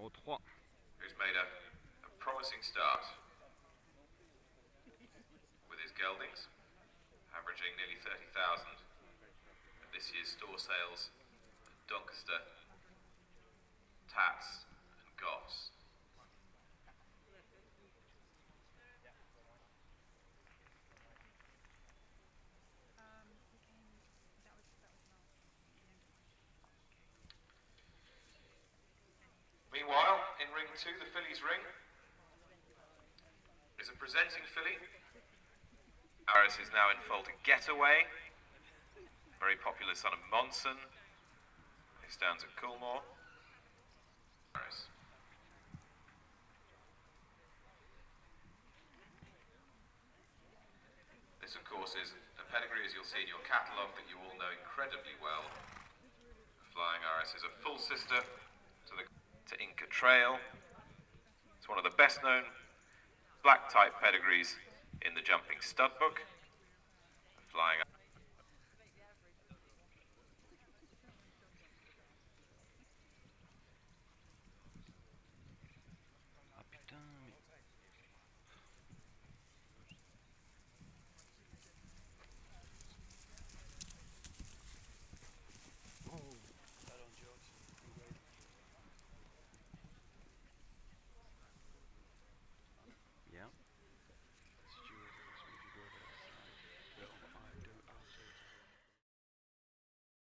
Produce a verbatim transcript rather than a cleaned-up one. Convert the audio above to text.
numéro trois. Who's made a, a promising start with his geldings, averaging nearly thirty thousand at this year's store sales at Doncaster, Tats and Goffs. Meanwhile, in ring two, the fillies ring, is a presenting filly. Aris is now in foal to Getaway, very popular son of Monson, who stands at Coolmore. Aris. This, of course, is a pedigree, as you'll see in your catalogue, that you all know incredibly well. Flying Iris is a full sister to the to Inca Trail. It's one of the best known black type pedigrees in the jumping stud book. Flying